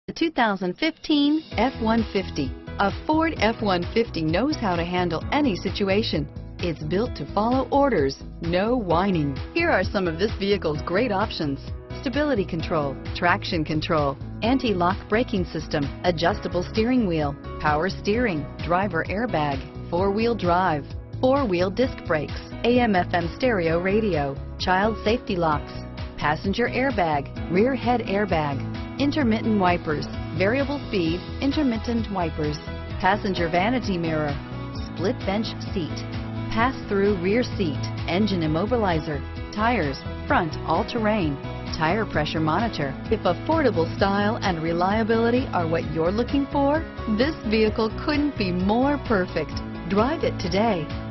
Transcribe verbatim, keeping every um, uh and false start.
The two thousand fifteen F one fifty. A Ford F one fifty knows how to handle any situation. It's built to follow orders, no whining. Here are some of this vehicle's great options: stability control, traction control, anti-lock braking system, adjustable steering wheel, power steering, driver airbag, four-wheel drive, four-wheel disc brakes, A M F M stereo radio, child safety locks, passenger airbag, rear head airbag, intermittent wipers, variable speed, intermittent wipers, passenger vanity mirror, split bench seat, pass-through rear seat, engine immobilizer, tires, front all-terrain, tire pressure monitor. If affordable style and reliability are what you're looking for, this vehicle couldn't be more perfect. Drive it today.